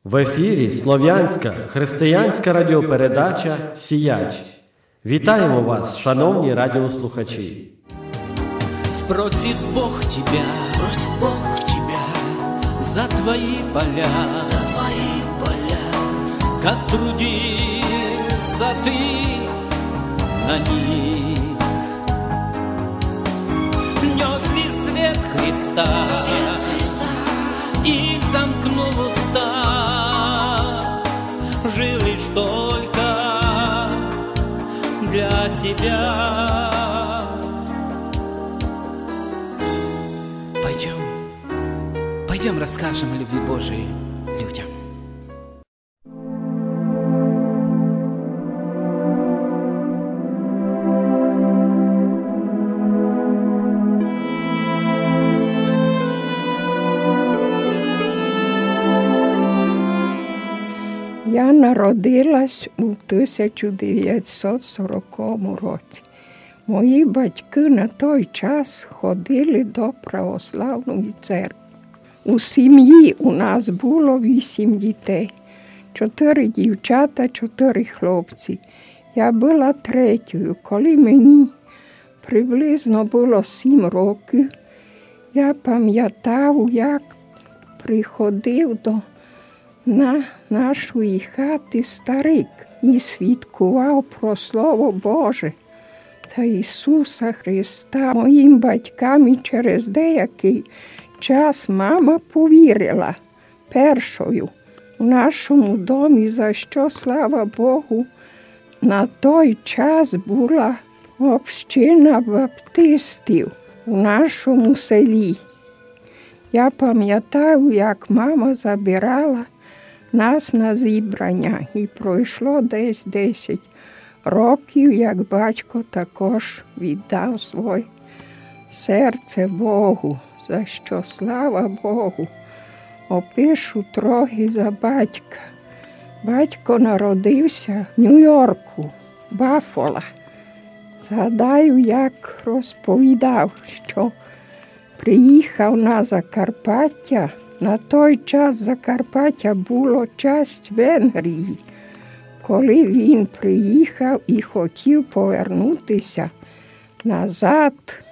В ефірі слов'янська християнська радіопередача «Сіяч». Вітаємо вас, шановні радіослухачі! Спросит Бог тебя за твои поля, как трудился ты на них. Нес ли свет Христа, и замкнул уста, жил лишь только для себя. Пойдем расскажем о любви Божией людям. Я народилась у 1940 році. Мої батьки на той час ходили до православної церкви. У сім'ї у нас було 8 дітей. 4 дівчата, 4 хлопці. Я була третьою. Коли мені приблизно було 7 років, я пам'ятав, як приходив на нашої хати старик і свідкував про Слово Боже та Ісуса Христа. Моїм батькам і через деякий час мама повірила першою у нашому домі, за що, слава Богу, на той час була община баптистів у нашому селі. Я пам'ятаю, як мама забирала нас на зібрання, і пройшло десь 10 років, як батько також віддав своє серце Богу, за що, слава Богу. Опишу трохи за батька. Батько народився в Нью-Йорку, Баффало. Згадаю, як розповідав, що приїхав на Закарпаття. На той час Закарпаття було часть Венгрії. Коли він приїхав і хотів повернутися назад,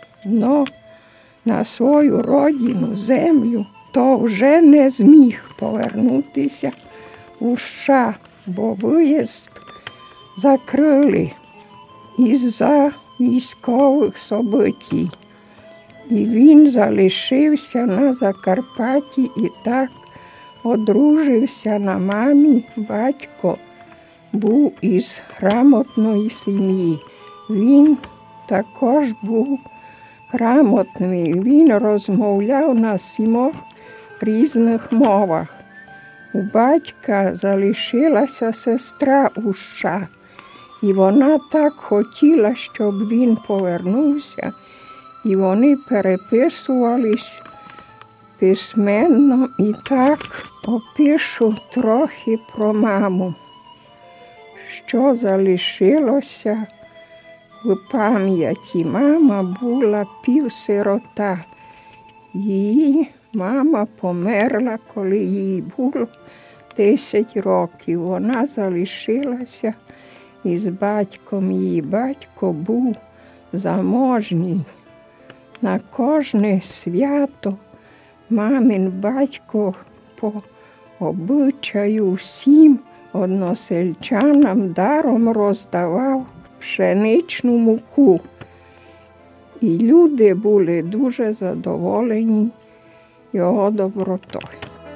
на свою родину, землю, то вже не зміг повернутися у США, бо виїзд закрили із-за військових событій. І він залишився на Закарпатті і так одружився на мамі. Батько був із грамотної сім'ї. Він також був грамотний. Він розмовляв на 7 різних мовах. У батька залишилася сестра у США. І вона так хотіла, щоб він повернувся. І вони переписувались письменно. І так опишу трохи про маму, що залишилося в пам'яті. Мама була півсирота. Її мама померла, коли їй було 10 років. Вона залишилася із батьком. Її батько був заможній. На кожне свято мамин батько по обичаю всім односельчанам даром роздавав пшеничну муку. І люди були дуже задоволені його добротою.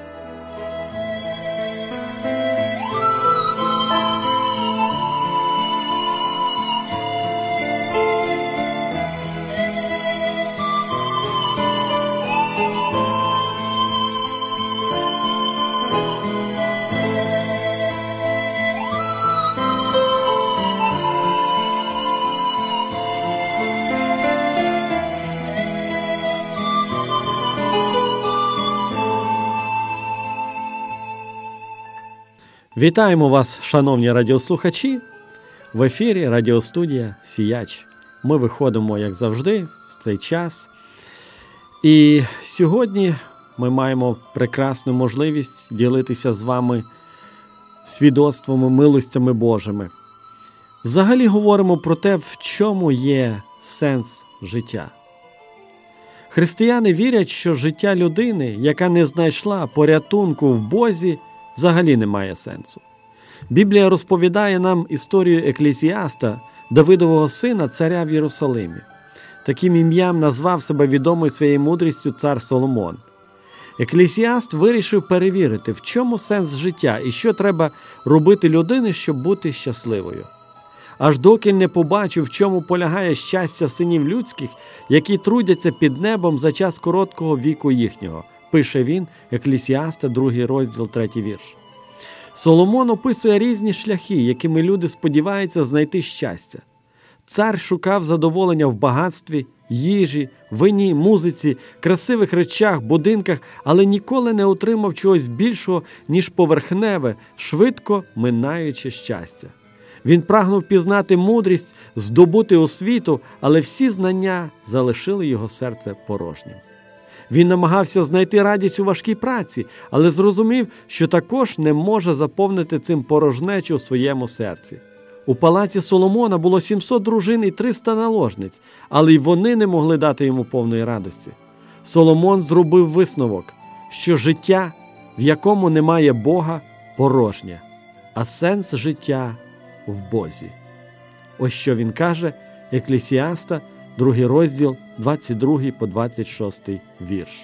Вітаємо вас, шановні радіослухачі! В ефірі радіостудія «Сіяч». Ми виходимо, як завжди, в цей час. І сьогодні ми маємо прекрасну можливість ділитися з вами свідоцтвами, милостями Божими. Взагалі говоримо про те, в чому є сенс життя. Християни вірять, що життя людини, яка не знайшла порятунку в Бозі, взагалі не має сенсу. Біблія розповідає нам історію Еклесіаста, Давидового сина, царя в Єрусалимі. Таким ім'ям назвав себе відомий своєю мудрістю цар Соломон. Еклесіаст вирішив перевірити, в чому сенс життя і що треба робити людині, щоб бути щасливою. Аж доки не побачив, в чому полягає щастя синів людських, які трудяться під небом за час короткого віку їхнього, пише він, Еклесіаста, 2 розділ, 3 вірш. Соломон описує різні шляхи, якими люди сподіваються знайти щастя. Цар шукав задоволення в багатстві, їжі, вині, музиці, красивих речах, будинках, але ніколи не отримав чогось більшого, ніж поверхневе, швидко минаюче щастя. Він прагнув пізнати мудрість, здобути освіту, але всі знання залишили його серце порожнім. Він намагався знайти радість у важкій праці, але зрозумів, що також не може заповнити цим порожнечу у своєму серці. У палаці Соломона було 700 дружин і 300 наложниць, але й вони не могли дати йому повної радості. Соломон зробив висновок, що життя, в якому немає Бога, порожнє, а сенс життя в Бозі. Ось що він каже, Еклесіаста, 2 розділ, 22 по 26 вірш.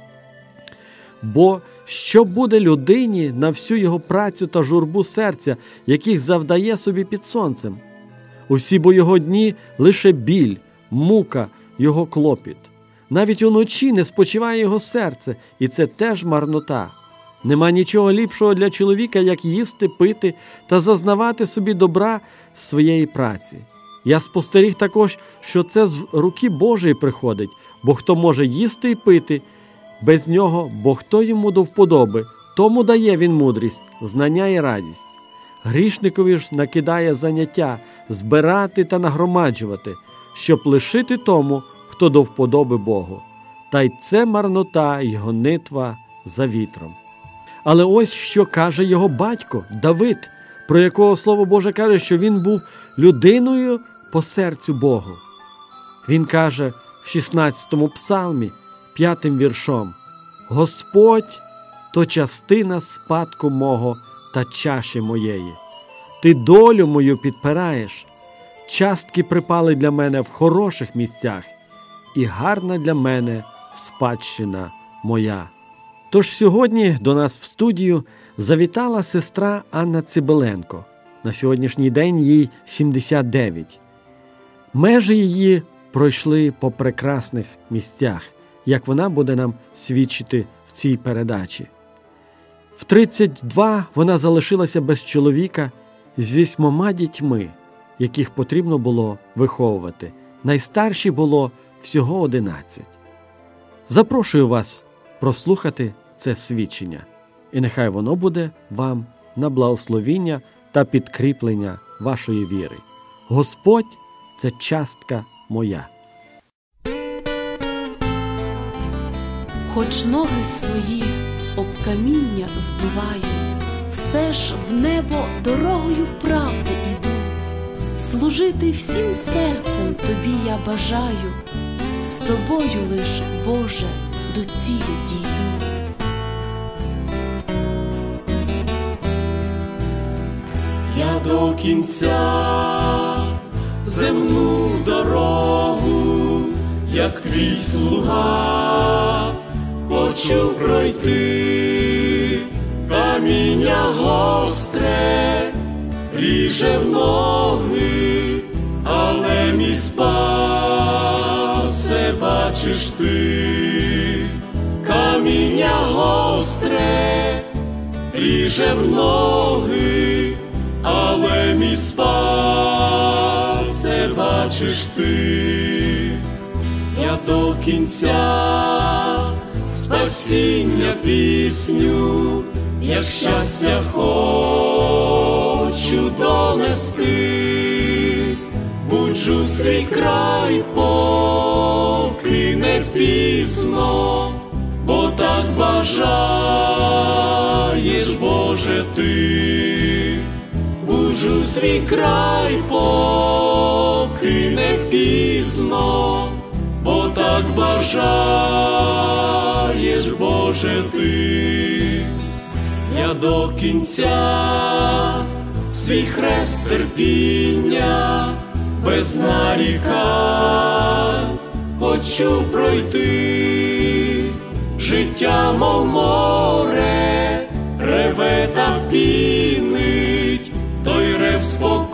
Бо що буде людині на всю його працю та журбу серця, яких завдає собі під сонцем? Усі бо його дні лише біль, мука, його клопіт. Навіть уночі не спочиває його серце, і це теж марнота. Нема нічого ліпшого для чоловіка, як їсти, пити та зазнавати собі добра своєї праці. Я спостеріг також, що це з руки Божої приходить, бо хто може їсти і пити без нього, бо хто йому до вподоби, тому дає він мудрість, знання і радість. Грішникові ж накидає заняття збирати та нагромаджувати, щоб лишити тому, хто до вподоби Богу. Та й це марнота й гонитва за вітром. Але ось що каже його батько Давид, про якого Слово Боже каже, що він був людиною по серцю Богу. Він каже в 16-му псалмі, 5-м віршом: «Господь – то частина спадку мого та чаші моєї. Ти долю мою підпираєш. Частки припали для мене в хороших місцях, і гарна для мене спадщина моя». Тож сьогодні до нас в студію завітала сестра Анна Цибеленко. На сьогоднішній день їй 79. Межі її пройшли по прекрасних місцях, як вона буде нам свідчити в цій передачі. В 32 вона залишилася без чоловіка з 8 дітьми, яких потрібно було виховувати. Найстарші було всього 11. Запрошую вас прослухати це свідчення, і нехай воно буде вам на благословіння та підкріплення вашої віри. Господь – це частка моя. Хоч ноги свої об каміння збиваю, все ж в небо дорогою вправди іду. Служити всім серцем тобі я бажаю, з тобою лиш, Боже, до цілі дійду. Я до кінця земну дорогу, як твій слуга, хочу пройти. Каміння гостре ріже в ноги, але мій спасе бачиш ти. Каміння гостре ріже в ноги, але мій спасе бачиш ти. Я до кінця спасіння пісню, як щастя хочу донести. Буджу свій край, поки не пізно, бо так багато бажаєш, Боже, ти, буджу свій край, поки не пізно, бо так бажаєш, Боже, ти. Я до кінця в свій хрест терпіння без нарікань хочу пройти. Життя, мов море, реве та пінить, той рев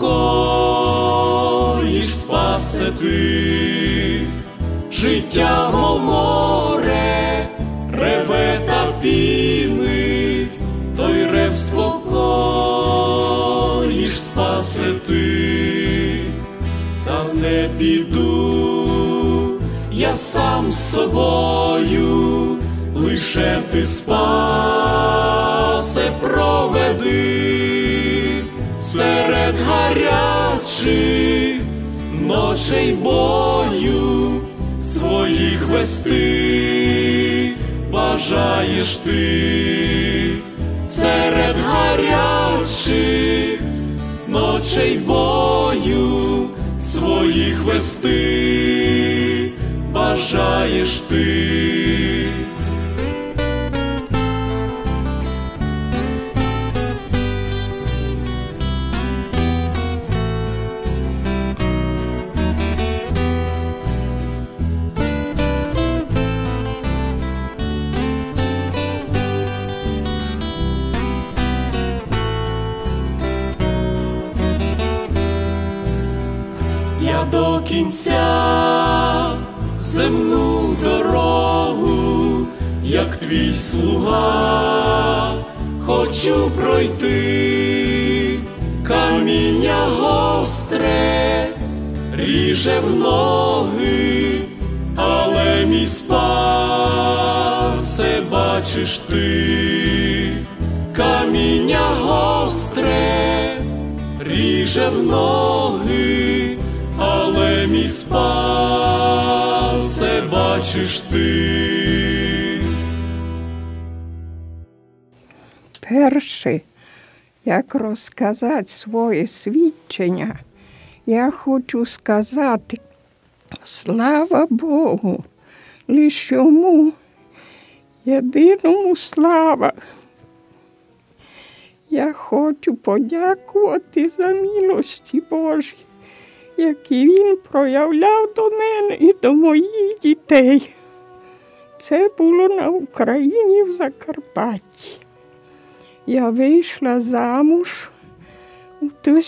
спокоїш, спасе ти. Життя, мов море, реве та пінить, той рев спокоїш, спасе ти. Та не піду я сам з собою, лише ти спасе проведи. Серед гарячих ночей бою своїх вести бажаєш ти. Серед гарячих ночей бою своїх вести бажаєш ти. Я до кінця земну дорогу, як твій слуга, хочу пройти. Каміння гостре ріже в ноги, але мій спасе бачиш ти. Каміння гостре ріже в ноги, але мій спасе бачиш ти. Перше, як розказати своє свідчення, я хочу сказати: слава Богу, лише йому, єдиному слава. Я хочу подякувати за милості Божі, які Він проявляв до мене і до моїх дітей. Це було на Україні, в Закарпатті. Я вийшла замуж у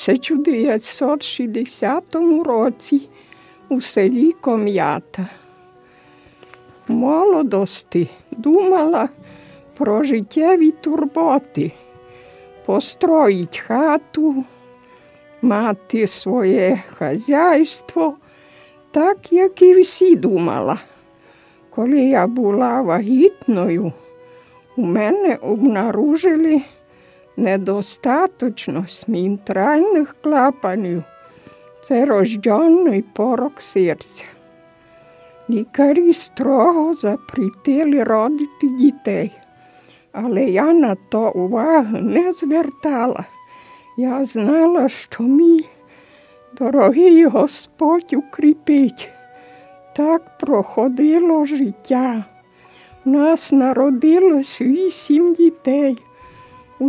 1960 році у селі Ком'ята. В молодості думала про життєві турботи, построїть хату, мати своє хазяйство, так, як і всі думала. Коли я була вагітною, у мене обнаружили недостаточність мітральних клапанів. Це рожденний порок серця. Лікарі строго запретили родити дітей, але я на то уваги не звертала. Я знала, що мій дорогий Господь укріпить. Так проходило життя. У нас народилось 8 дітей. У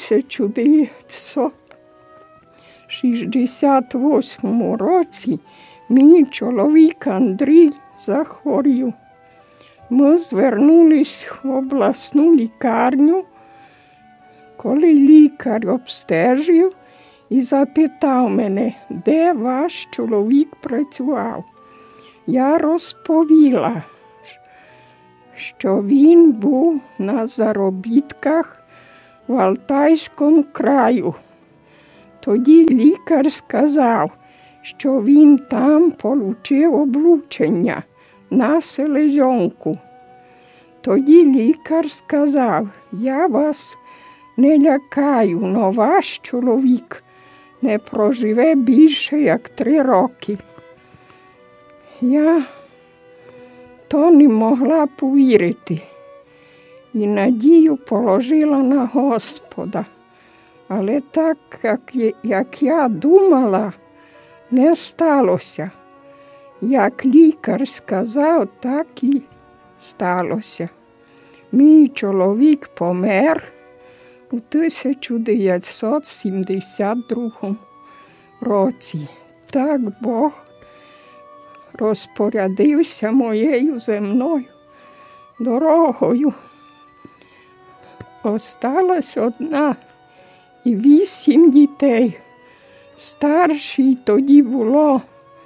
1968 році мій чоловік Андрій захворів. Ми звернулись в обласну лікарню, коли лікар обстежив і запитав мене, де ваш чоловік працював. Я розповіла, що він був на заробітках в Алтайському краю. Тоді лікар сказав, що він там отримав облучення на селезенку. Тоді лікар сказав, я вас не лякаю, но ваш чоловік не проживе більше, як 3 роки. Я то не могла повірити. і надію положила на Господа. Але так, як я думала, не сталося. Як лікар сказав, так і сталося. Мій чоловік помер у 1972 році. Так Бог розпорядився моєю земною дорогою. Осталась одна і 8 дітей. Старшій тоді було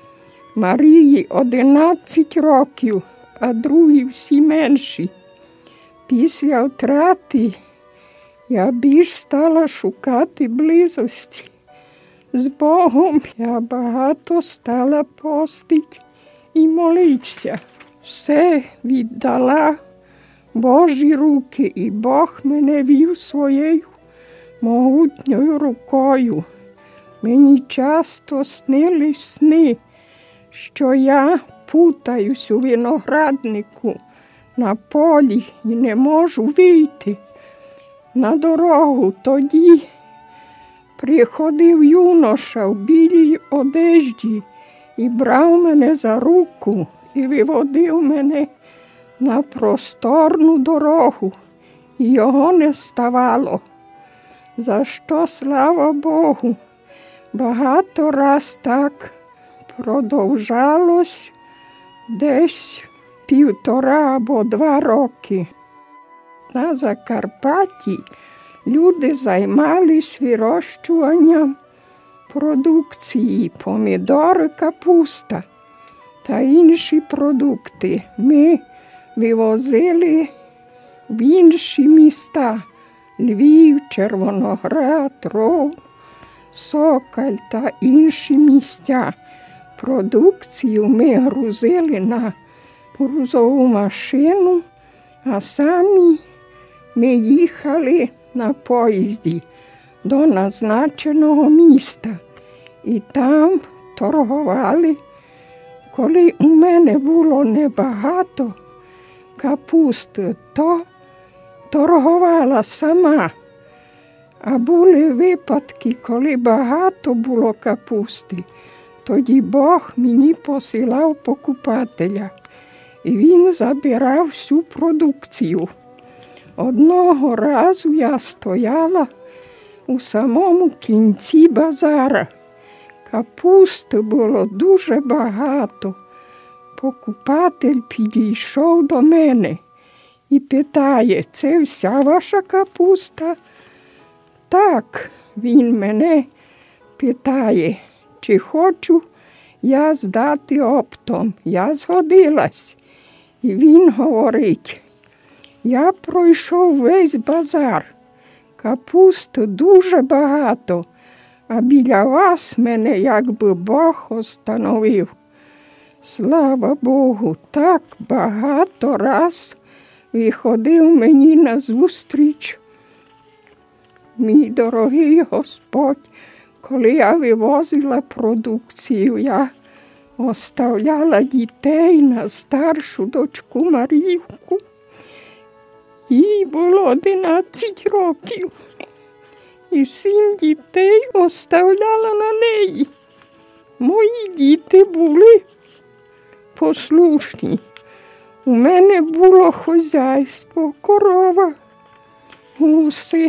Марії 11 років, а другі всі менші. Після втрати я більш стала шукати близості з Богом. Я багато стала постити і молитися. Все віддала Божі руки, і Бог мене вів своєю могутньою рукою. Мені часто снились сни, що я путаюсь у винограднику на полі і не можу вийти на дорогу. Тоді приходив юноша в білій одежді і брав мене за руку і виводив мене на просторну дорогу, і його не ставало. За що, слава Богу, багато раз так продовжалось десь 1,5 або 2 роки. На Закарпатті люди займались вирощуванням продукції, помідори, капуста та інші продукти. Ми вивозили в інші міста – Львів, Червоноград, Ров, Сокаль та інші місця. Продукцію ми грузили на грузову машину, а самі ми їхали на поїзді до назначеного міста і там торгували. Коли у мене було небагато капусти, то торгувала сама. А були випадки, коли багато було капусти, тоді Бог мені посилав покупателя, і він забирав всю продукцію. Одного разу я стояла у самому кінці базара. Капусти було дуже багато. Покупатель підійшов до мене і питає: «Це вся ваша капуста?» Так, він мене питає, чи хочу я здати оптом. Я згодилась. І він говорить: «Я пройшов весь базар. Капусти дуже багато, а біля вас мене якби Бог остановив». Слава Богу, так багато раз виходив мені назустріч мій дорогий Господь. Коли я вивозила продукцію, я оставляла дітей на старшу дочку Марівку. Їй було 11 років. І 7 дітей оставляла на неї. Мої діти були послушні. У мене було хазяйство, корова, гуси,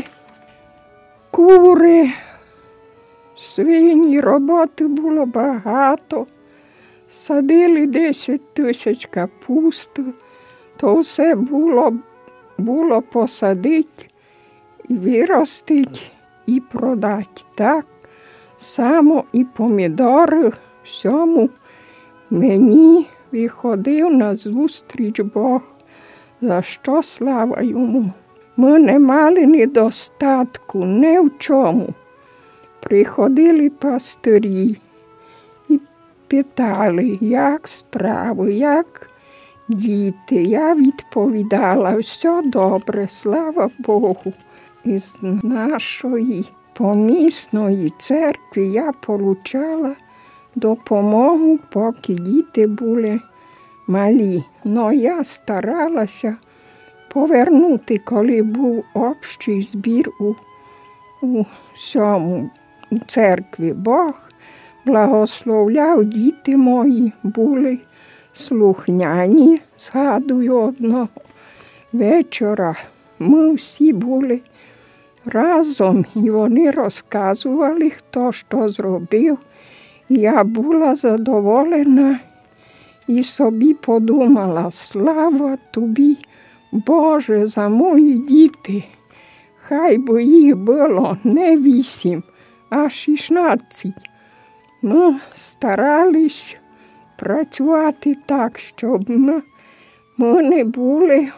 кури, свині, роботи було багато. Садили 10 тисяч капусти, то все було посадити, і виростити, і продати. Так само і помідори, всьому мені виходив назустріч Бог, за що слава йому. Ми не мали недостатку ні в чому. Приходили пастирі і питали, як справи, як діти. Я відповідала: все добре, слава Богу. Із нашої помісної церкви я отримала допомогу, поки діти були малі. Но я старалася повернути, коли був общий збір у церкві. Бог благословляв, діти мої були слухняні. Згадую одного вечора. Ми всі були разом, і вони розказували, хто що зробив. Я була задоволена і собі подумала: слава тобі, Боже, за мої діти. Хай би їх було не 8, а 16. Ми старались працювати так, щоб ми не були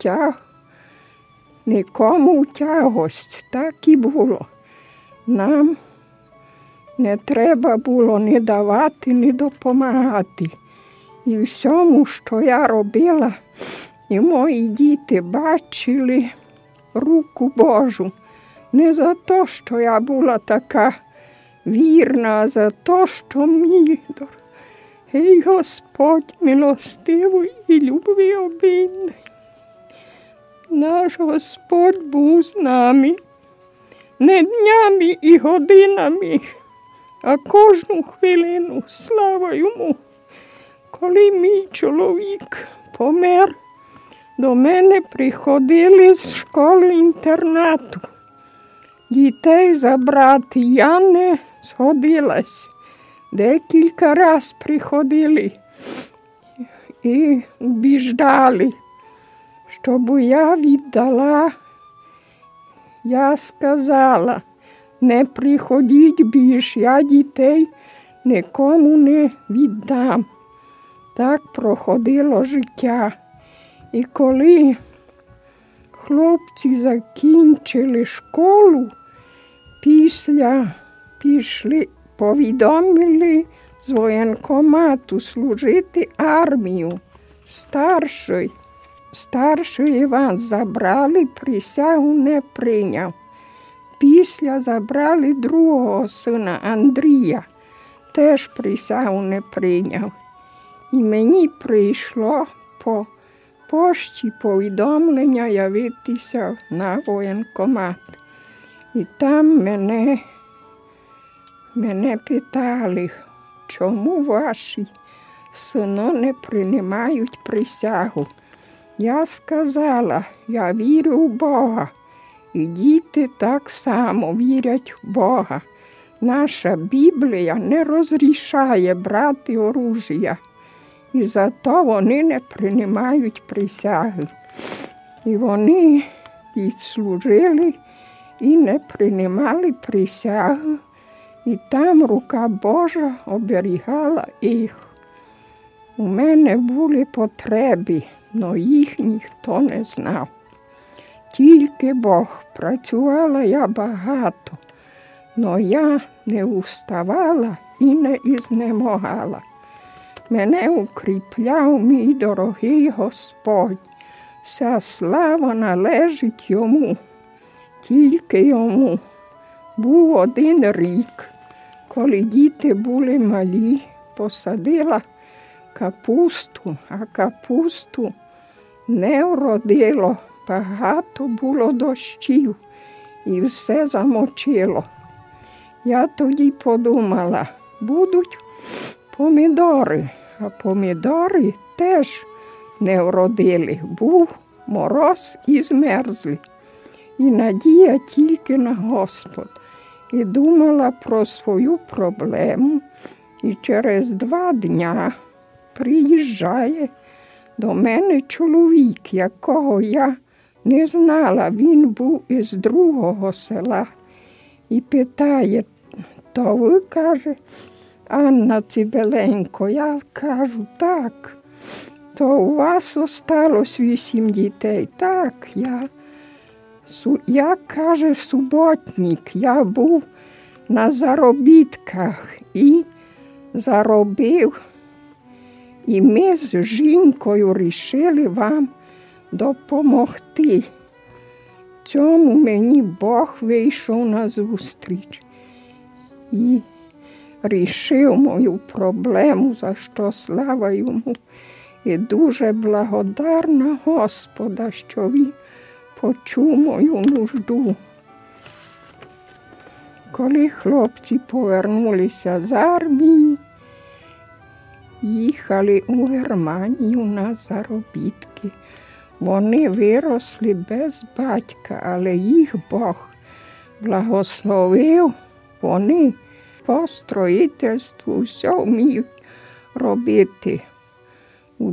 нікому у тягость. Так і було. Нам не треба було ні давати, ні допомагати. І всьому, що я робила, і мої діти бачили руку Божу. Не за те, що я була така вірна, а за те, що мій дорогий Господь милостивий і любвеобільний. Наш Господь був з нами не днями і годинами, а кожну хвилину. Слава йому! Коли мій чоловік помер, до мене приходили з школи-інтернату дітей забрати. Я не згодилась. Декілька разів приходили і убіждали, щоб я віддала. Я сказала: не приходіть більше, я дітей нікому не віддам. Так проходило життя. І коли хлопці закінчили школу, повідомили з воєнкомату служити армію. Старший Іван забрали, присягу не прийняв. Після забрали другого сина Андрія, теж присягу не прийняв. І мені прийшло по пошті повідомлення явитися на воєнкомат. І там мене питали, чому ваші сини не приймають присягу. Я сказала: я вірю в Бога, і діти так само вірять в Бога. Наша Біблія не розрішає брати оружія. І зато вони не приймають присяги. І вони відслужили і не приймали присягу. І там рука Божа оберігала їх. У мене були потреби, но їх ніхто не знав. Тільки Бог. Працювала я багато, но я не уставала і не ізнемогала. Мене укріпляв мій дорогий Господь. Вся слава належить йому, тільки йому. Був один рік, коли діти були малі, посадила капусту, а капусту не вродило. Багато було дощів і все замочило. Я тоді подумала: будуть помідори, а помідори теж не вродили. Був мороз і змерзли. І надія тільки на Господь. І думала про свою проблему. І через 2 дня приїжджає до мене чоловік, якого я не знала. Він був із другого села. І питає: то ви, каже, Анна Цибеленко? Я кажу: так. То у вас осталось 8 дітей? Так, я, каже, суботник. Я був на заробітках і заробив. І ми з жінкою вирішили вам допомогти. Цьому мені Бог вийшов на зустріч і рішив мою проблему, за що слава йому. і дуже благодарна Господа, що Він почув мою нужду. Коли хлопці повернулися з армії, їхали у Германію на заробітки. Вони виросли без батька, але їх Бог благословив. Вони по строїтельству все вміють робити. У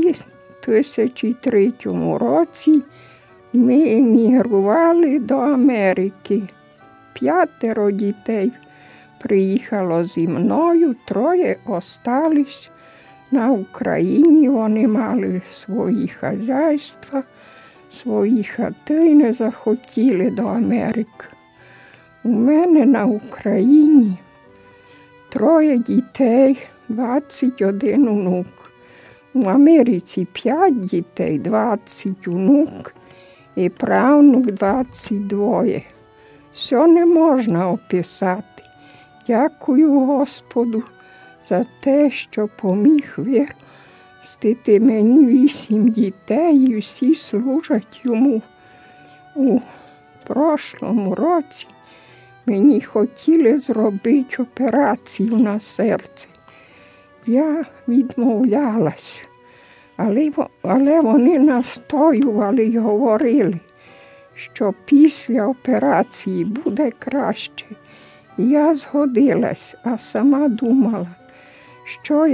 2003 році ми емігрували до Америки. 5 дітей приїхало зі мною, 3 остались на Україні. Вони мали свої хазяйства, свої хати, не захотіли до Америки. У мене на Україні 3 дітей, 21 онук. У Америці 5 дітей, 20 онук і правнук 22. Все не можна описати. Дякую Господу за те, що поміг виростити мені 8 дітей, і всі служать йому. У прошлому році мені хотіли зробити операцію на серце. Я відмовлялась, але вони настоювали і говорили, що після операції буде краще. Я згодилась, а сама думала, що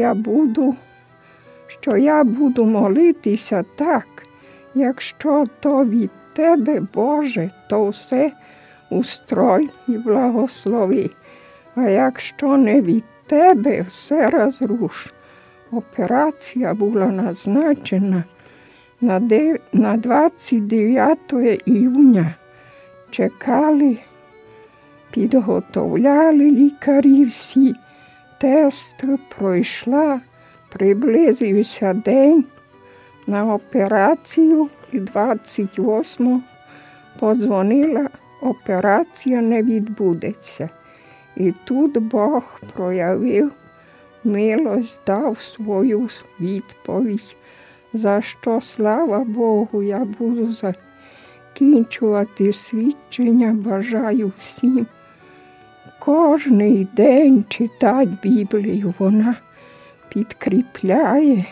я буду молитися так, якщо то від Тебе, Боже, то все устрой і благослови, а якщо не від Тебе, все розруш. Операція була назначена на 29 іюня. Чекали, підготовляли лікарі всі, тести пройшла, приблизився день на операцію і 28-го подзвонила, операція не відбудеться. І тут Бог проявив милость, дав свою відповідь, за що, слава Богу, я буду закінчувати свідчення. Бажаю всім кожний день читати Біблію. Вона підкріпляє,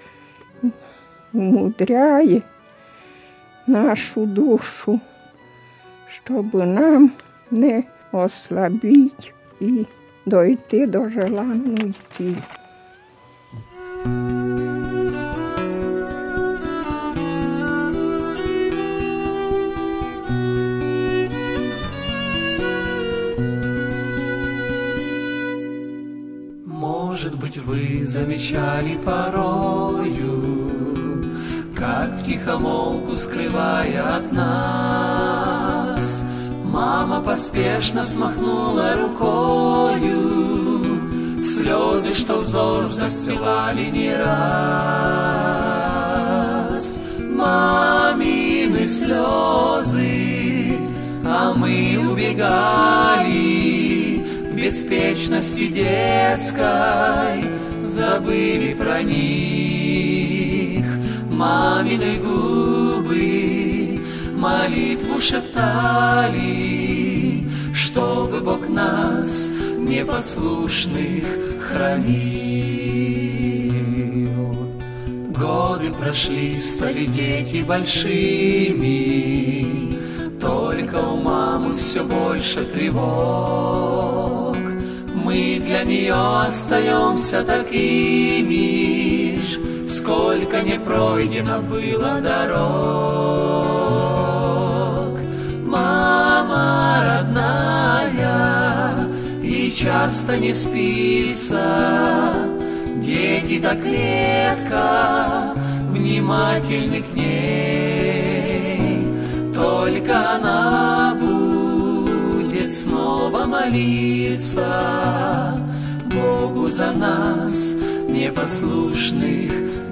умудряє нашу душу, щоб нам не ослабити і дойти до желаної цілі. Может быть, вы замечали порою, как втихомолку, скрывая от нас, мама поспешно смахнула рукою слезы, что взор застилали не раз. Мамины слезы, а мы убегали в беспечности детской, забыли про них. Мамины губы молитву шептали, чтобы Бог нас, непослушных, хранил. Годы прошли, стали дети большими, только у мамы все больше тревог. Мы для нее остаемся такими ж, сколько не пройдено было дорог. Мама родная, ей часто не спится, дети так редко внимательны к ней. Только она будет снова молиться Богу за нас, непослушных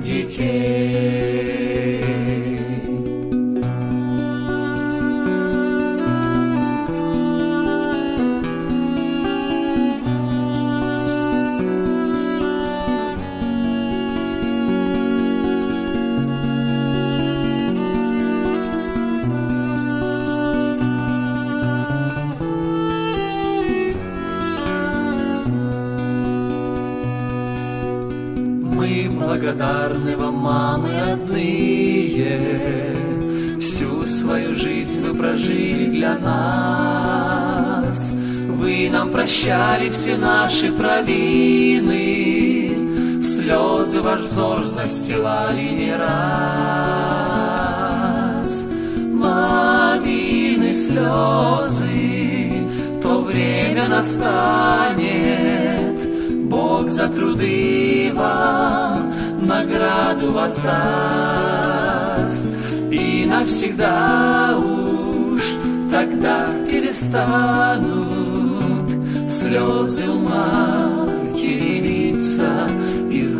детей. благодарны вам, мамы родные. Всю свою жизнь вы прожили для нас. Вы нам прощали все наши провины, слезы ваш взор застилали не раз. Мамины слезы, то время настанет, Бог за труды вам награду воздаст. И навсегда уж тогда перестанут слезы у матери литься из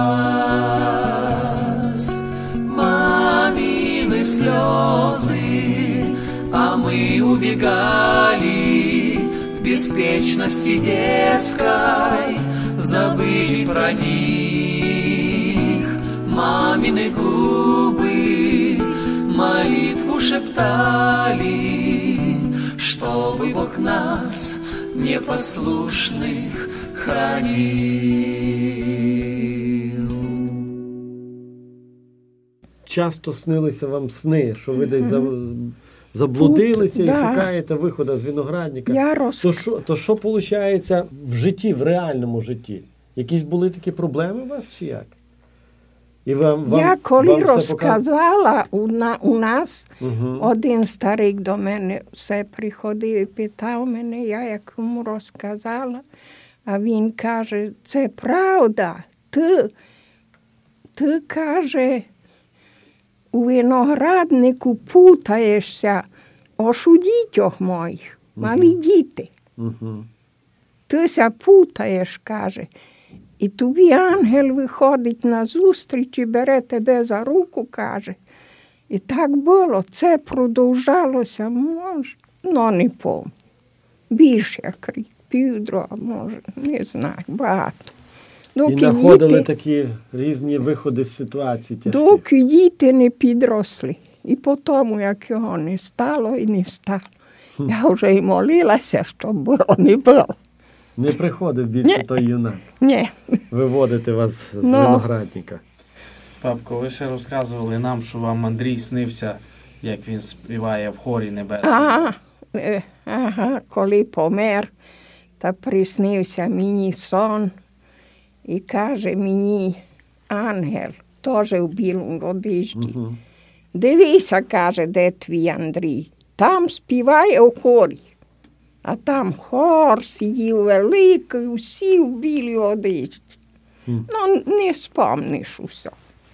глаз. Мамины слезы, а мы убегали в беспечности детской, забыли про них. Мамины губы молитву шептали, чтобы Бог нас, непослушных, хранил. Часто снилися вам сни, що ви десь заблудилися і шукаєте виходу з виноградника. То що виходить в житті, в реальному житті? Якісь були такі проблеми у вас чи як? Я коли розказала, у нас один старик до мене все приходив і питав мене, я як йому розказала, а він каже, це правда, ти каже, у винограднику путаєшся, аж у дітях моїх, малі діти. Ти ся путаєш, каже. І тобі ангел виходить на зустріч і бере тебе за руку, каже. І так було. Це продовжалося, може, не помню. Більше, як рік, півдра, може, не знаю, багато. І знаходили такі різні виходи з ситуації тяжкі. Доки діти не підросли. І потім, як його не стало і не стало. Я вже і молилася, щоб було, не було. Не приходив більше той юнак? Ні. Виводити вас з виноградника. Бабко, ви ще розказували нам, що вам Андрій снився, як він співає в хорі небесному. Ага, коли помер, та приснився мені сон. І каже мені ангел, теж у білому одежді. Дивися, каже, де твій Андрій. Там співає у хорі. А там хор сидів великий, усі в білій одежді. Не спомниш усе.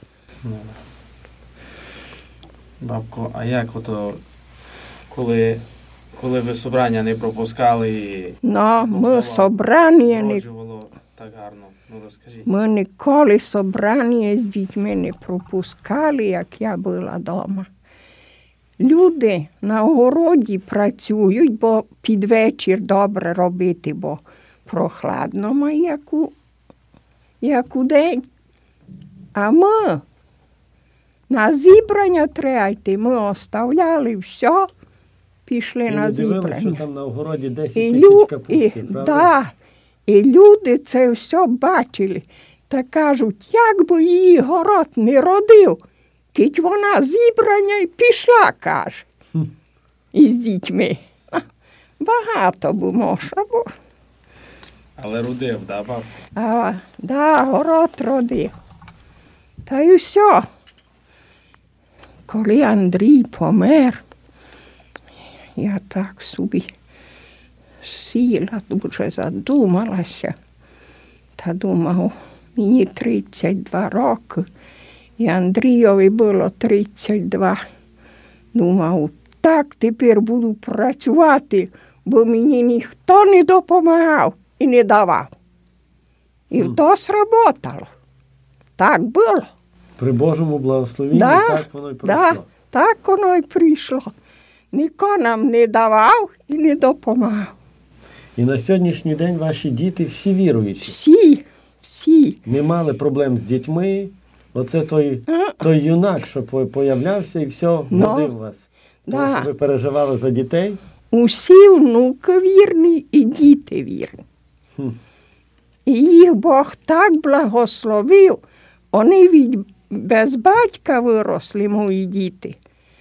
Бабко, а як ото, коли ви собрання не пропускали? Ми собрання не... Так гарно. Розкажіть. Ми ніколи собрання з дітьми не пропускали, як я була вдома. Люди на огороді працюють, бо під вечір добре робити, бо прохладно, як у день. А ми на зібрання треба йти. Ми оставляли все, пішли на зібрання. І не дивилися, що там на огороді 10 тисяч капусти, правда? Так. І люди це все бачили. Та кажуть, як би її город не родив, кить вона зібрання і пішла, каже, із дітьми. Багато б можна було. Але родив, да, бабко? Да, город родив. Та й все. Коли Андрій помер, я так собі сіла, дуже задумалася. Та думав, мені 32 роки. І Андрійові було 32. Думав, так тепер буду працювати, бо мені ніхто не допомагав і не давав. І то сработало. Так було. При Божому благословенні так воно й прийшло. Так воно й прийшло. Ніхто нам не давав і не допомагав. І на сьогоднішній день ваші діти всі віруючі? Всі. Не мали проблем з дітьми? Оце той юнак, що появлявся і все, водив вас. Тому що ви переживали за дітей? Усі внуки вірні і діти вірні. І їх Бог так благословив, вони від без батька виросли, мої діти.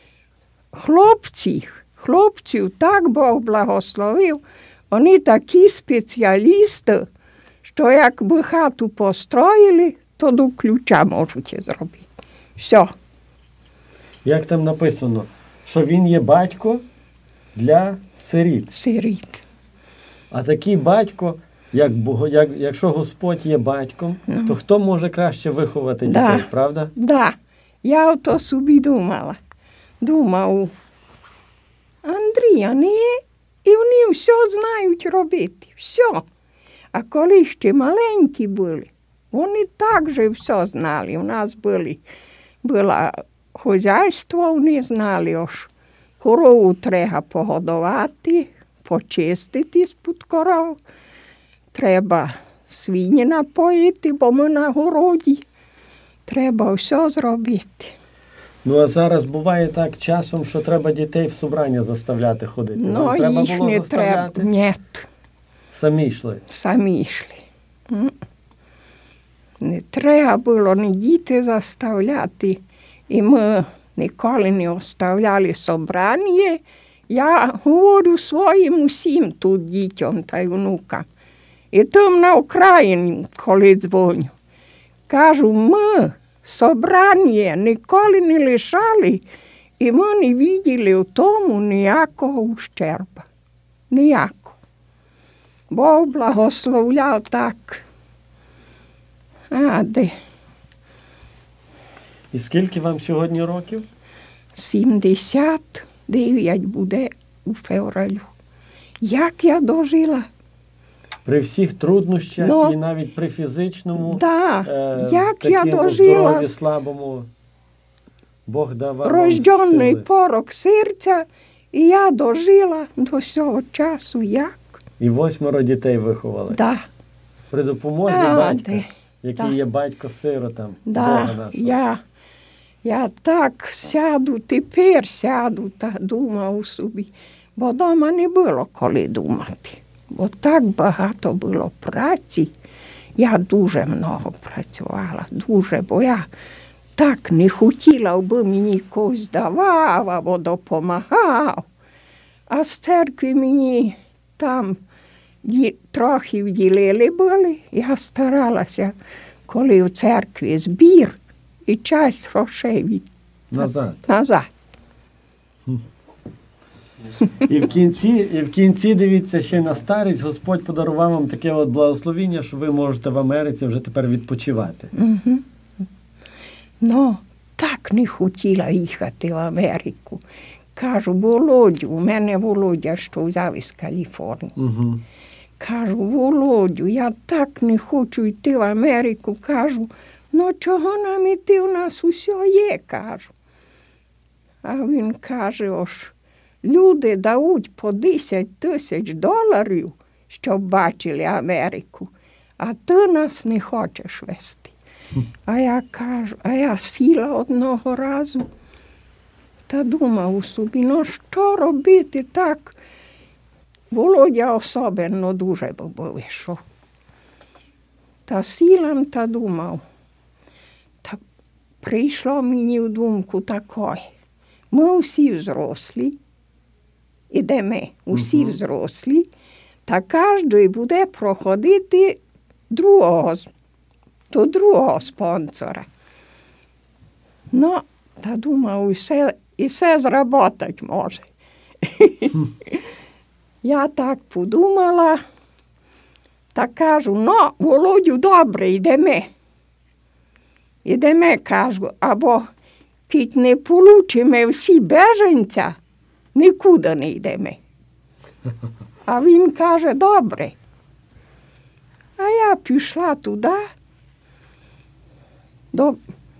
Хлопців так Бог благословив, вони такі спеціалісти, що якби хату построїли, то до ключа можуть зробити. Все. Як там написано, що він є батько для сиріт. Сиріт. А такий батько, якщо Господь є батьком, то хто може краще виховати дітей, правда? Да. Я ото собі думала. Думав, Андрія не є, і вони все знають робити. Все. А коли ще маленькі були, вони також все знали. У нас було хозяйство, вони знали, ось корову треба погодувати, почистити з-під коров. Треба свині напоїти, бо ми на городі. Треба все зробити. Ну, а зараз буває так часом, що треба дітей в собрання заставляти ходити. Ну, треба їх було не заставляти? треба. Ні. Самі йшли? Самі йшли. Не треба було ні діти заставляти. І ми ніколи не оставляли собрання. Я говорю своїм усім тут дітям та й внукам. І там на Україні, коли дзвоню, кажу, ми собрання ніколи не лишали, і ми не бачили в тому ніякого ущерба. Ніякого. Бог благословляв так. І скільки вам сьогодні років? 79 буде у февралю. Як я дожила? При всіх труднощах і навіть при фізичному, як я дожила, здоров'ю слабому, Бог дав вам рожденний сили. порок серця, і я дожила до цього часу. Як? І 8 дітей виховали. Да. При допомозі батька, який є батько-сиротам, Бога нашого. Я так тепер сяду та думаю собі, бо вдома не було коли думати. Бо так багато було праці. Я дуже много працювала, бо я так не хотіла, аби мені когось давав або допомагав. А з церкви мені там трохи вділили були. Я старалася, коли в церкві збір, і часть грошей назад. І в кінці, дивіться, ще на старість Господь подарував вам таке от благословіння, що ви можете в Америці вже тепер відпочивати. Угу. Ну, так не хотіла їхати в Америку. Кажу, Володю, у мене Володя, що взяв із Каліфорнії. Угу. Кажу, Володю, я так не хочу йти в Америку. Кажу, ну чого нам іти, у нас усе є, кажу. А він каже, ось, люди дають по $10,000, щоб бачили Америку, а ти нас не хочеш вести. А я кажу, сіла одного разу та думав у собі, ну що робити так? Володя особливо дуже був вийшов. Та сіла та думав. Та прийшло мені в думку такої. Ми всі взрослі, ідемо, усі взрослі, та кожен буде проходити до другого спонсора. Ну, та думав, і все зробити може. Я так подумала, та кажу, ну, Володю, добре, йдемо. Йдемо, кажу, або кіт не получимо всі беженця, нікуди не йдемо. А він каже, добре. А я пішла туди, до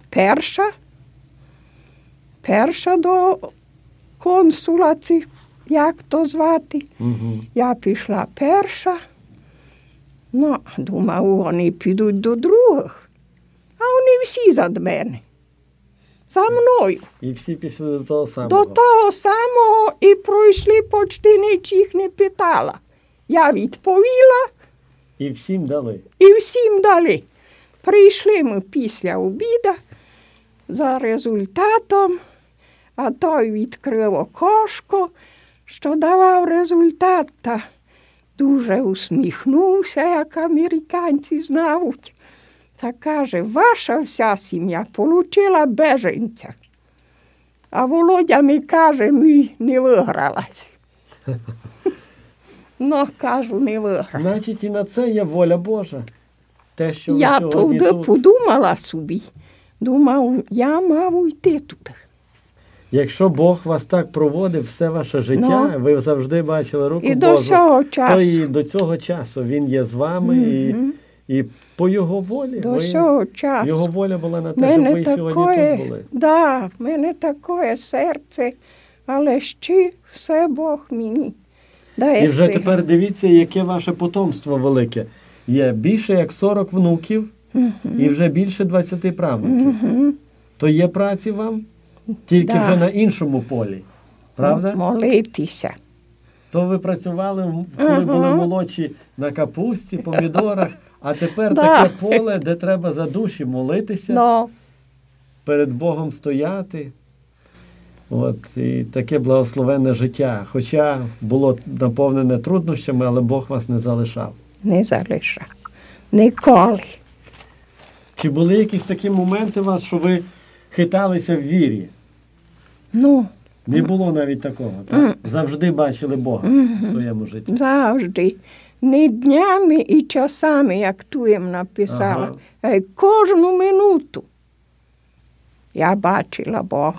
перша до консула, як то звати. Я пішла перша, ну, думав, вони підуть до других, а вони всі за мене. За мною. І всі пішли до того самого. До того самого і пройшли, почти нічих не питала. Я відповіла. І всім дали. І всім дали. Прийшли ми після обіду за результатом, а той відкрив окошко, що давав результат, та дуже усміхнувся, як американці знають. Та каже, ваша вся сім'я отримала беженця. А Володя ми каже, ми не вигралась. Ну, кажу, не виграла. Значить, і на це є воля Божа. Те, що ви Я сьогодні туди тут. подумала собі. Думав, я мав йти туди. Якщо Бог вас так проводив все ваше життя, ви завжди бачили руку І Божу, до цього часу. то і до цього часу Він є з вами, і по Його волі. До цього часу. Його воля була на те, щоб ви сьогодні тут були. Да, в мене таке серце, але ще все Бог мені дає. І вже сили. тепер дивіться, яке ваше потомство велике. Є більше як 40 внуків і вже більше 20 правнуків. То є праці вам? Тільки Да. вже на іншому полі. Правда? Молитися. То ви працювали, коли були молодші, на капусті, помідорах, а тепер Да. таке поле, де треба за душі молитися, Ну, перед Богом стояти. От, і таке благословенне життя. Хоча було наповнене труднощами, але Бог вас не залишав. не залишав. Ніколи. Чи були якісь такі моменти у вас, що ви хиталися в вірі? Ну, Не було навіть такого, так? Завжди бачили Бога в своєму житті. завжди. Не днями і часами, як ту їм написала, а й кожну минуту. Я бачила Бога.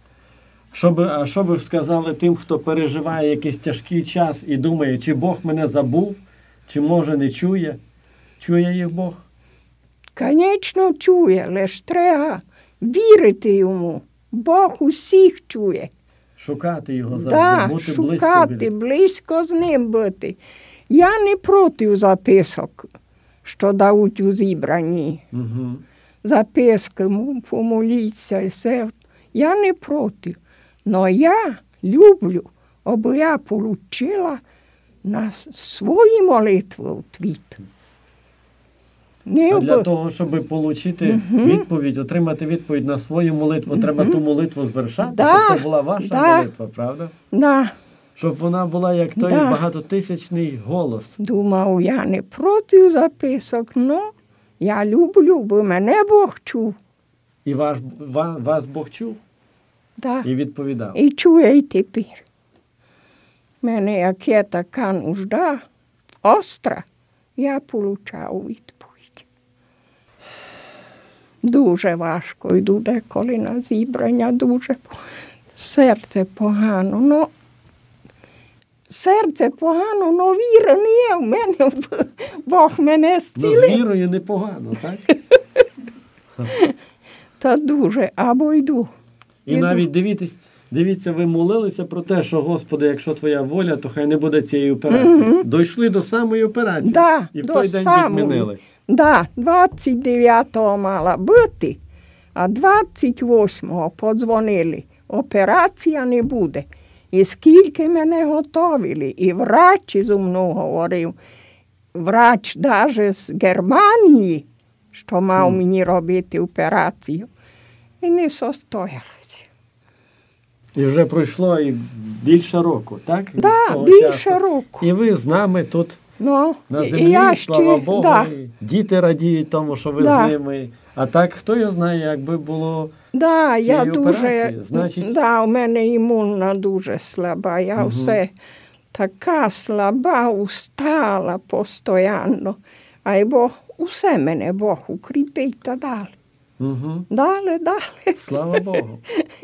А що ви сказали тим, хто переживає якийсь тяжкий час і думає, чи Бог мене забув, чи може не чує? Чує їх Бог? Конечно, чує, лиш треба вірити йому. Бог усіх чує. Шукати його завжди, бути близько шукати, біля. близько з ним бути. Я не проти записок, що дають у зібранні. Угу. Записки, помоліться і все. Я не проти. Но я люблю, аби я получила на свої молитви відповідь. Не А для аби- того, щоб отримати відповідь, отримати відповідь на свою молитву, треба ту молитву звершати, Да, щоб це була ваша да. молитва, правда? Да. Щоб вона була як той Да. багатотисячний голос. Думав, я не проти записок, но я люблю, бо мене Бог чув. І вас Бог чув Да. і відповідав. І чує й тепер. Мене, як є така нужда, остра, я получав відповідь. Дуже важко йду деколи на зібрання, дуже серце погано. Ну, серце погано, но віра не є в мене, Бог мене Ну, з зцілив. вірою непогано, так? Та дуже, або йду. І Іду. навіть дивіться, ви молилися про те, що, Господи, якщо Твоя воля, то хай не буде цієї операції. Дійшли до самої операції. Да, і в до той день самої. відмінили. Да, 29-го мала бути, а 28-го подзвонили. Операція не буде. І скільки мене готовили, і врач зі мною говорив, врач навіть з Германії, що мав мені робити операцію, і не состоялася. І вже пройшло і більше року, так? З Да, того більше часу. року. І ви з нами тут Ну, на і землі, я слава Богу, да. і діти радіють тому, що ви Да. з ними. А так, хто його знає, якби було Да, з я цією дуже, операцією? Значить- да, у мене імунна дуже слаба. Я все така слаба, устала постійно. А й Бог, усе мене Бог укріпить та далі. Угу. Далі. Слава Богу.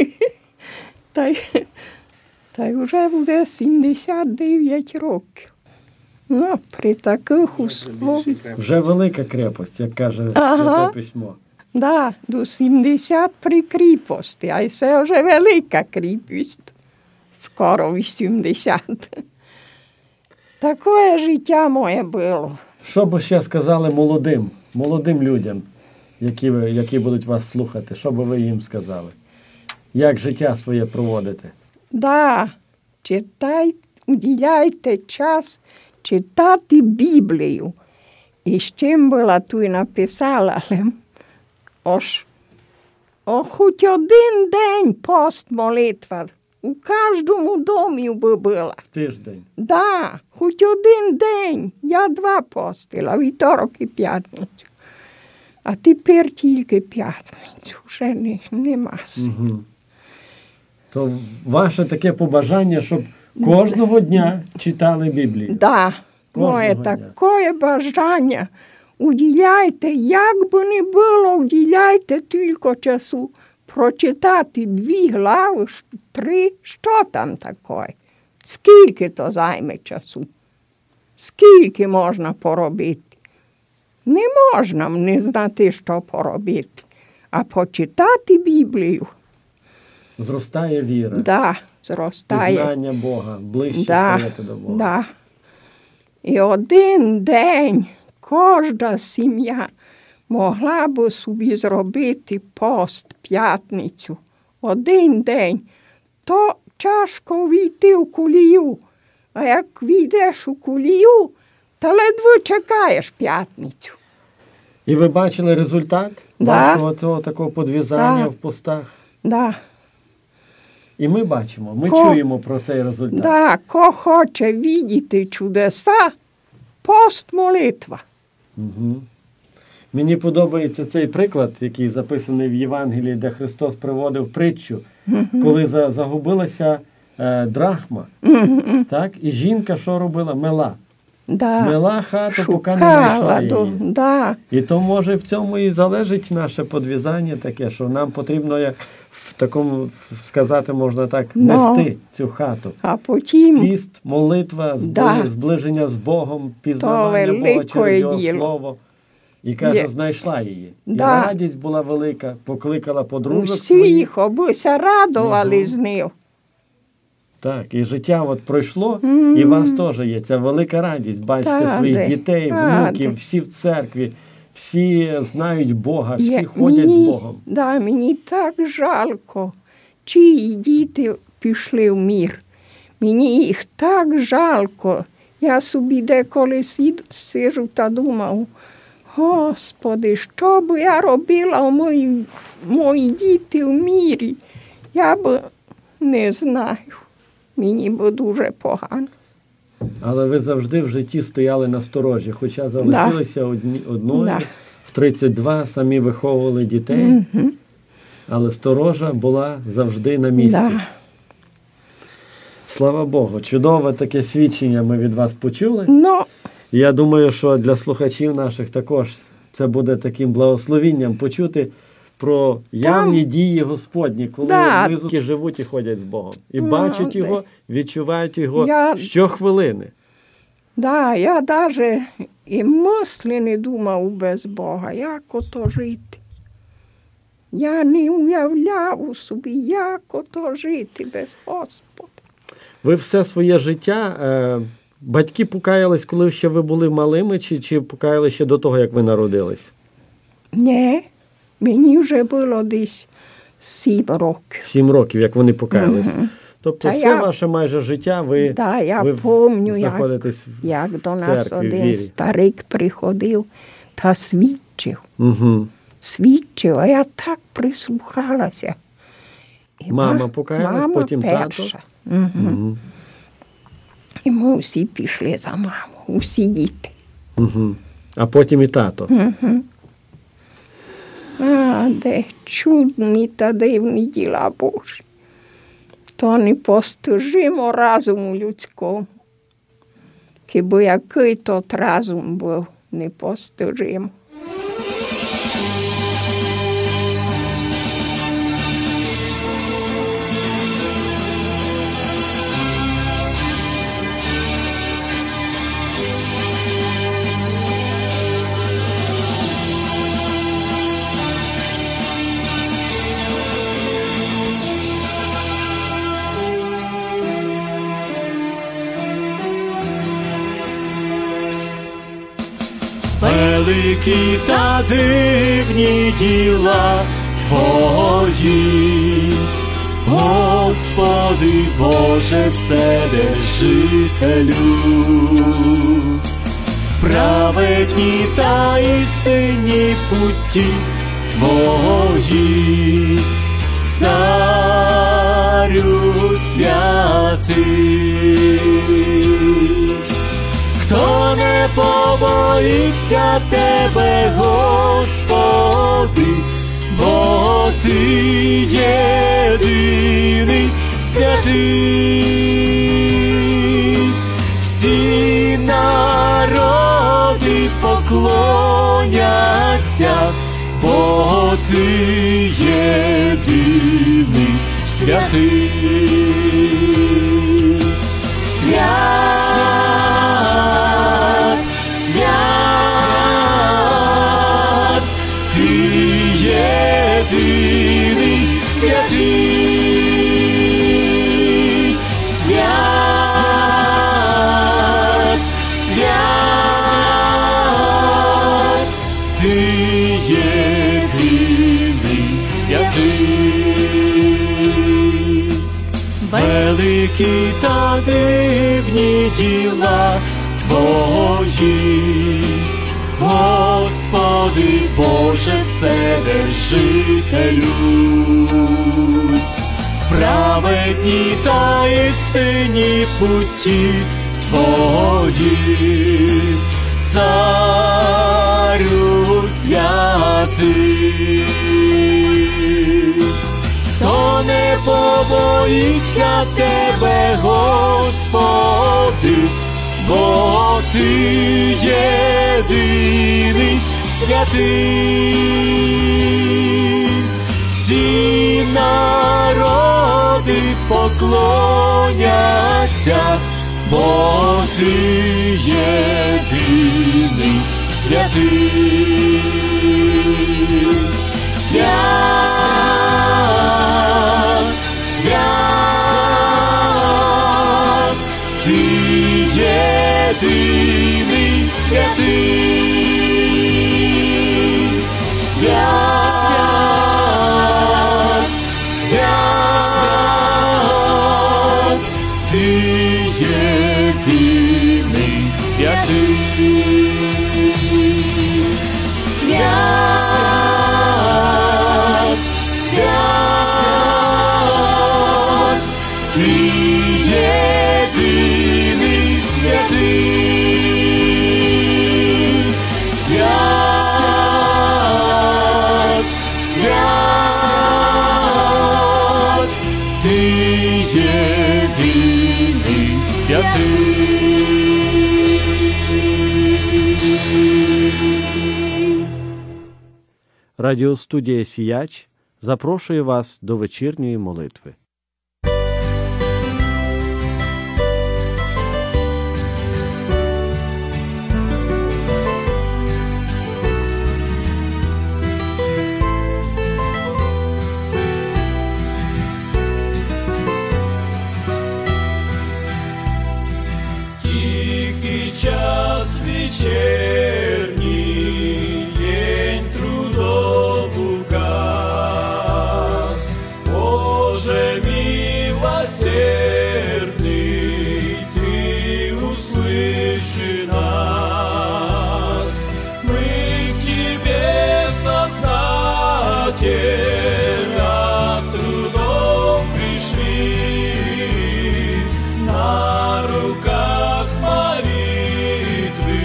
Та й вже буде 79 років. Ну, при таких условиях. Вже велика крепость, як каже Ага. Святе Письмо. Да, до 70 при кріпості, а це вже велика кріпость. Скоро 80. Таке життя моє було. Що б ще сказали молодим людям, які будуть вас слухати? Що би ви їм сказали? Як життя своє проводите? Да, уділяйте час читати Біблію І з чим була ту й написала, але хоч один день пост молитва у кожному домі би була. В тиждень? Да, хоч один день. Я 2 постила, вівторок і п'ятницю. А тепер тільки п'ятницю, вже нема сил. Угу. То ваше таке побажання, щоб кожного дня читали Біблію? Да, моє дня. таке бажання. Уділяйте, як би не було, уділяйте тільки часу. Прочитати 2 глави, 3, що там таке? Скільки то займе часу? Скільки можна поробити? Не можна не знати, що поробити, а почитати Біблію. Зростає віра. Да, зростає. Пізнання Бога, ближче стаєте до Бога. Да. І один день кожна сім'я могла б собі зробити пост п'ятницю. Один день. То тяжко війти в кулію. А як війдеш у кулію, то ледве чекаєш п'ятницю. І ви бачили результат вашого цього такого подвізання в постах? Да. І ми бачимо, ми чуємо про цей результат. Да, ко хоче видіти чудеса, пост молитва. Угу. Мені подобається цей приклад, який записаний в Євангелії, де Христос приводив притчу, коли загубилася драхма. Так? І жінка що робила? Мела. Да. Мела хату, поки не знайшла її. Да. І то, може, в цьому і залежить наше подвізання таке, що нам потрібно, як в такому, сказати, можна так, нести цю хату. А потім... Піст, молитва, зближення з Богом, пізнавання Бога через Його Слово. І каже, знайшла її. І радість була велика, покликала подружок своїх. Всіх обуся радували з них. Так, і життя от пройшло, і у вас теж є ця велика радість. Бачите своїх дітей, внуків, всі в церкві, всі знають Бога, всі ходять з Богом. Да, мені так жалко, чиї діти пішли в мір. Мені їх так жалко. Я собі деколи сиджу та думав, Господи, що б я робила мої діти в мірі? Я б не знаю. Мені б дуже погано. Але ви завжди в житті стояли на сторожі, хоча залишилися одною, в 32 самі виховували дітей, але сторожа була завжди на місці. Слава Богу, чудове таке свідчення ми від вас почули. Я думаю, що для слухачів наших також це буде таким благословінням почути про явні дії Господні, коли люди живуть і ходять з Богом. І бачать Його, відчувають Його щохвилини. Да, я навіть і мислі не думав без Бога, як ото жити. Я не уявляв у собі, як ото жити без Господа. Ви все своє життя, батьки покаялись, коли ще ви були малими, чи покаялись ще до того, як ви народились? Ні, мені вже було десь 7 років. 7 років, як вони покаялись. Тобто все ваше майже життя ви знаходитесь в як до нас церкві, один вірі. старик приходив та свідчив. Угу. Свідчив, а я так прислухалася. І мама покаялась, потім перша. тато? Угу. І ми всі пішли за маму, усі діти. Угу. А потім і тато? Угу. А, де чудні та дивні діла Божі. То непостижимо разуму людському. Хіба який тот разум був непостижимо. Великі та дивні діла Твої, Господи Боже Вседержителю. праведні та істинні путі Твої, Царю святий. Хто не побоїться Тебе, Господи, бо Ти єдиний святий. Всі народи поклоняться, бо Ти єдиний святий. Свят, свят, Ти єдиний святий. Свят, свят, Ти єдиний святий. Великі та дивні діла Твої, Господи Боже Вседержителю. Праведні та істинні путі Твої, Царю святий. Хто не побоїться Тебе, Господи, бо Ти єдиний святий. Всі народи поклоняться, бо Ти єдиний святий. Свят, свят, Ти єдиний святий. Свят, свят, Ти єдиний святий. Свят, свят, Ти єдиний святий. Свят, свят, Ти єдиний святий. Радіостудія «Сіяч» запрошує вас до вечірньої молитви. Тихий час вечерний, день трудов угас. Боже милосердный, Ты услыши нас. Мы к Тебе сознательно трудом пришли, на руках молитвы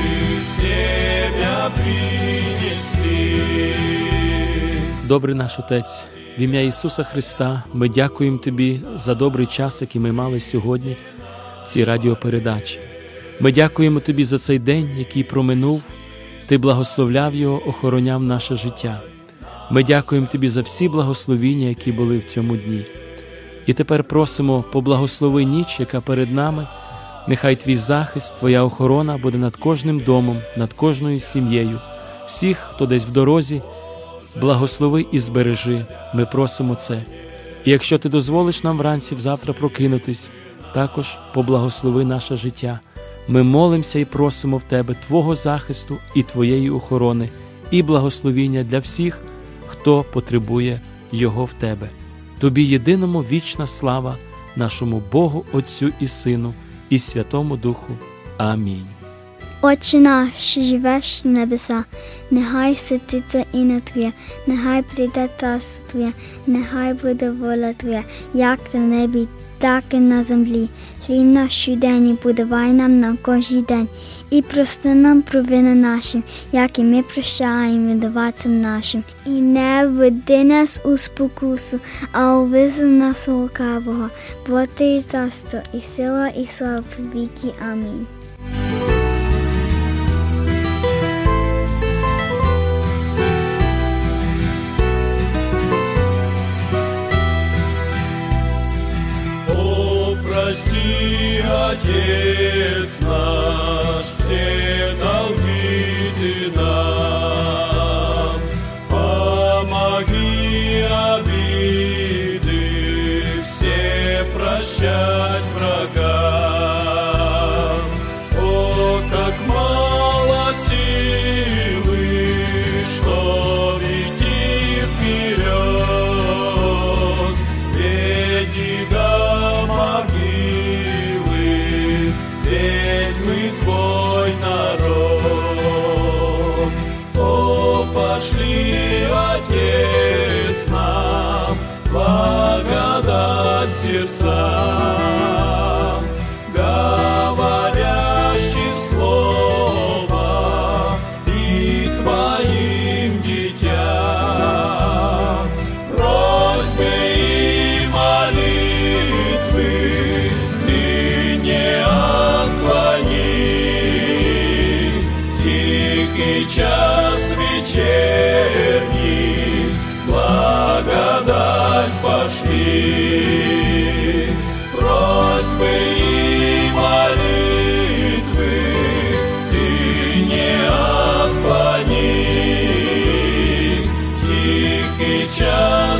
себя принесли. Добрий наш Отець, в ім'я Ісуса Христа ми дякуємо Тобі за добрий час, який ми мали сьогодні в цій радіопередачі. Ми дякуємо Тобі за цей день, який проминув, Ти благословляв його, охороняв наше життя. Ми дякуємо Тобі за всі благословіння, які були в цьому дні. І тепер просимо, поблагослови ніч, яка перед нами. Нехай Твій захист, Твоя охорона буде над кожним домом, над кожною сім'єю. Всіх, хто десь в дорозі, благослови і збережи. Ми просимо це. І якщо Ти дозволиш нам вранці завтра прокинутись, також поблагослови наше життя. Ми молимося і просимо в Тебе Твого захисту і Твоєї охорони, і благословіння для всіх, хто потребує його в Тебе. Тобі єдиному вічна слава, нашому Богу, Отцю і Сину, і Святому Духу. Амінь. Отче наш, що живеш на небесах, нехай святиться ім'я Твоє, нехай прийде царство Твоє, нехай буде воля Твоя, як на небі, так і на землі. Хліб наш щоденний подавай нам на кожен день, і прости нам провини наші, як і ми прощаємо винуватцям нашим. І не веди нас у спокусу, а визволи нас від лукавого, бо Ти царство, і сила, і слава повіки. Амінь. Прости, Отец наш, все долги Ты нам, помоги обиды все прощать врагам. О, как мало силы, что идти вперед, веди ведь мы Твой народ. О, пошли, Отец, нам благодать сердцам, говорящим слово и Твоим детям. Просьбы и молитвы Ты не тихий час вечерний, благодать пошли. Просьбы и молитвы Ты не отклони. Тихий час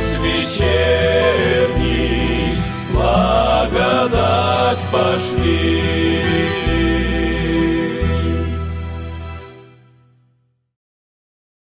вечерний, благодать пошли.